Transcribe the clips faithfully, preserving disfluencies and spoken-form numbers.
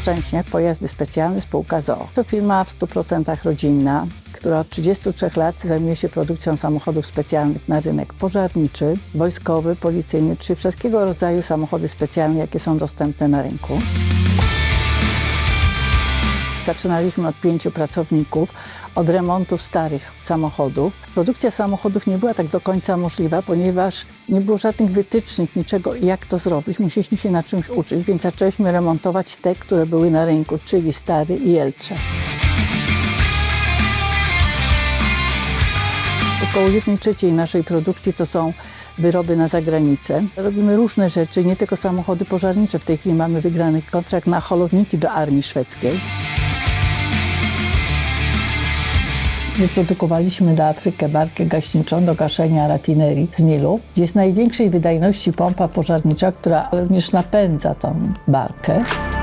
Szczęśniak Pojazdy Specjalne spółka z o o. To firma w stu procentach rodzinna, która od trzydziestu trzech lat zajmuje się produkcją samochodów specjalnych na rynek pożarniczy, wojskowy, policyjny, czy wszelkiego rodzaju samochody specjalne, jakie są dostępne na rynku. Zaczynaliśmy od pięciu pracowników, od remontów starych samochodów. Produkcja samochodów nie była tak do końca możliwa, ponieważ nie było żadnych wytycznych, niczego, jak to zrobić. Musieliśmy się na czymś uczyć, więc zaczęliśmy remontować te, które były na rynku, czyli Stary i Jelcze. Około jednej trzeciej naszej produkcji to są wyroby na zagranicę. Robimy różne rzeczy, nie tylko samochody pożarnicze. W tej chwili mamy wygrany kontrakt na holowniki do armii szwedzkiej. Wyprodukowaliśmy do Afryki barkę gaśniczą do gaszenia rafinerii z Nilu, gdzie jest największej wydajności pompa pożarnicza, która również napędza tą barkę.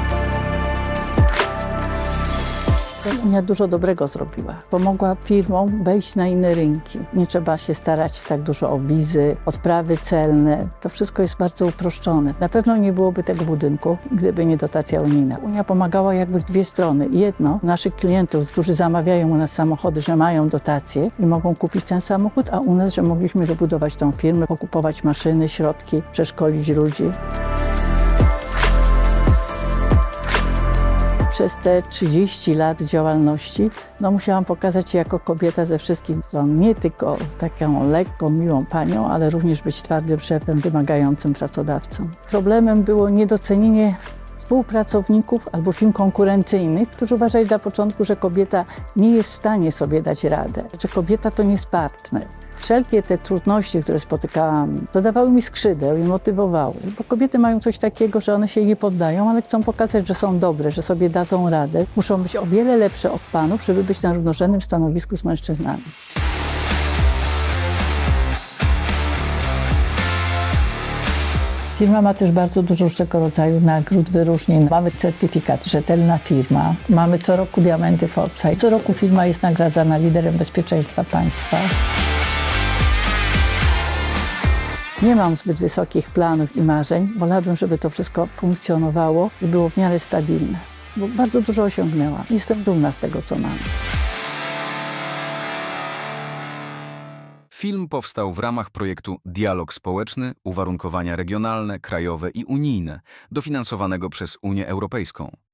Unia dużo dobrego zrobiła. Pomogła firmom wejść na inne rynki. Nie trzeba się starać tak dużo o wizy, odprawy celne. To wszystko jest bardzo uproszczone. Na pewno nie byłoby tego budynku, gdyby nie dotacja unijna. Unia pomagała jakby w dwie strony. Jedno, naszych klientów, którzy zamawiają u nas samochody, że mają dotacje i mogą kupić ten samochód, a u nas, że mogliśmy wybudować tą firmę, pokupować maszyny, środki, przeszkolić ludzi. Przez te trzydzieści lat działalności no, musiałam pokazać się jako kobieta ze wszystkich stron. Nie tylko taką lekką, miłą panią, ale również być twardym szefem, wymagającym pracodawcą. Problemem było niedocenienie współpracowników albo firm konkurencyjnych, którzy uważali na początku, że kobieta nie jest w stanie sobie dać radę, że kobieta to nie jest partner. Wszelkie te trudności, które spotykałam, dodawały mi skrzydeł i motywowały, bo kobiety mają coś takiego, że one się nie poddają, ale chcą pokazać, że są dobre, że sobie dadzą radę. Muszą być o wiele lepsze od panów, żeby być na równorzędnym stanowisku z mężczyznami. Firma ma też bardzo dużo różnego rodzaju nagród, wyróżnień. Mamy certyfikat Rzetelna Firma, mamy co roku diamenty Forbesa i co roku firma jest nagradzana liderem bezpieczeństwa państwa. Nie mam zbyt wysokich planów i marzeń. Wolałabym, żeby to wszystko funkcjonowało i było w miarę stabilne, bo bardzo dużo osiągnęłam. Jestem dumna z tego, co mam. Film powstał w ramach projektu Dialog Społeczny, Uwarunkowania Regionalne, Krajowe i Unijne, dofinansowanego przez Unię Europejską.